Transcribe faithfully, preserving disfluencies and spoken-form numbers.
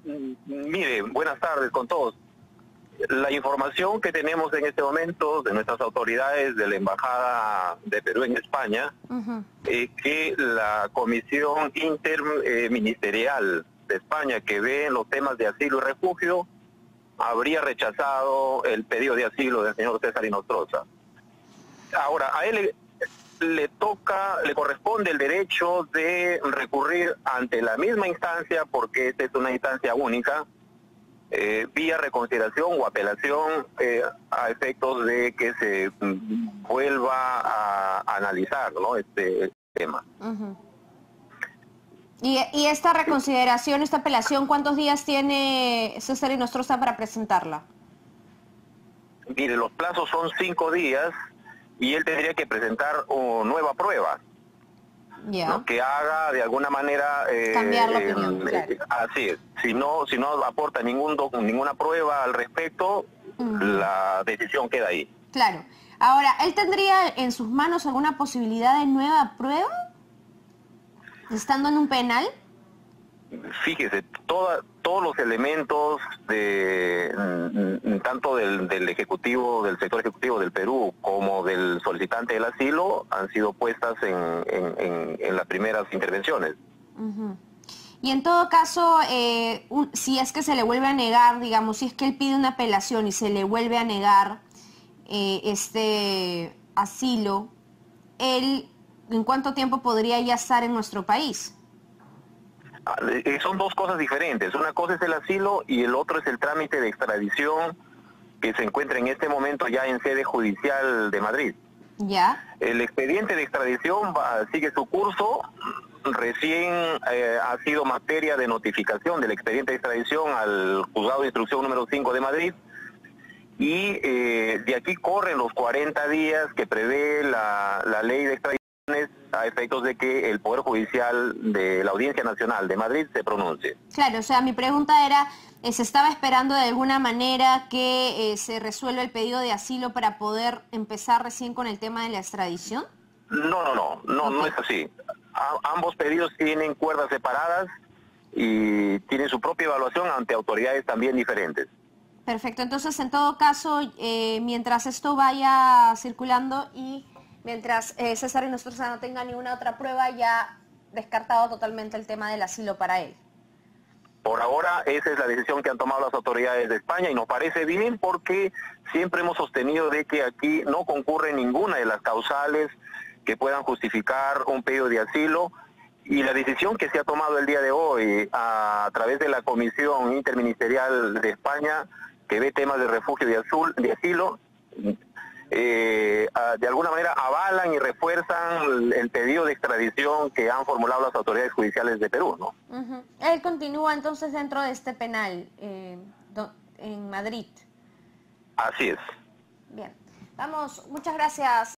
Mire, buenas tardes con todos. La información que tenemos en este momento de nuestras autoridades de la Embajada de Perú en España Uh-huh. es que la Comisión Interministerial de España que ve los temas de asilo y refugio habría rechazado el pedido de asilo del señor César Inostroza. Ahora, a él le, le toca, le corresponde el derecho de recurrir ante la misma instancia, porque esta es una instancia única, eh, vía reconsideración o apelación, eh, a efectos de que se mm, vuelva a, a analizar, ¿no?, este tema. Uh-huh. y, y esta reconsideración, esta apelación, ¿cuántos días tiene César Inostroza para presentarla? Mire, los plazos son cinco días y él tendría que presentar uh, nueva prueba. Ya. ¿No? Que haga de alguna manera eh, cambiar la opinión, eh, claro. Así es. Si no, si no aporta ningún doc, ninguna prueba al respecto, Uh-huh. la decisión queda ahí. Claro. Ahora, ¿él tendría en sus manos alguna posibilidad de nueva prueba? ¿Estando en un penal? Fíjese, toda, todos los elementos de mm, tanto del, del ejecutivo, del sector ejecutivo del Perú, como del solicitante del asilo, han sido puestas en, en, en, en las primeras intervenciones. Uh-huh. Y en todo caso, eh, un, si es que se le vuelve a negar, digamos, si es que él pide una apelación y se le vuelve a negar eh, este asilo, ¿él en cuánto tiempo podría ya estar en nuestro país? Son dos cosas diferentes. Una cosa es el asilo y el otro es el trámite de extradición que se encuentra en este momento ya en sede judicial de Madrid. ¿Ya? El expediente de extradición va, sigue su curso. Recién eh, ha sido materia de notificación del expediente de extradición al juzgado de instrucción número cinco de Madrid. Y eh, de aquí corren los cuarenta días que prevé la, la ley de extradición, a efectos de que el Poder Judicial de la Audiencia Nacional de Madrid se pronuncie. Claro, o sea, mi pregunta era, eh, ¿se estaba esperando de alguna manera que eh, se resuelva el pedido de asilo para poder empezar recién con el tema de la extradición? No, no, no, no, okay. No es así. A, ambos pedidos tienen cuerdas separadas y tienen su propia evaluación ante autoridades también diferentes. Perfecto, entonces en todo caso, eh, mientras esto vaya circulando y mientras eh, César Inostroza no tenga ninguna otra prueba, ya descartado totalmente el tema del asilo para él. Por ahora esa es la decisión que han tomado las autoridades de España y nos parece bien porque siempre hemos sostenido de que aquí no concurre ninguna de las causales que puedan justificar un pedido de asilo, y la decisión que se ha tomado el día de hoy a, a través de la Comisión Interministerial de España que ve temas de refugio y de, azul, de asilo, Eh, de alguna manera avalan y refuerzan el pedido de extradición que han formulado las autoridades judiciales de Perú, ¿no? Uh-huh. Él continúa entonces dentro de este penal eh, do, en Madrid. Así es. Bien, vamos, muchas gracias.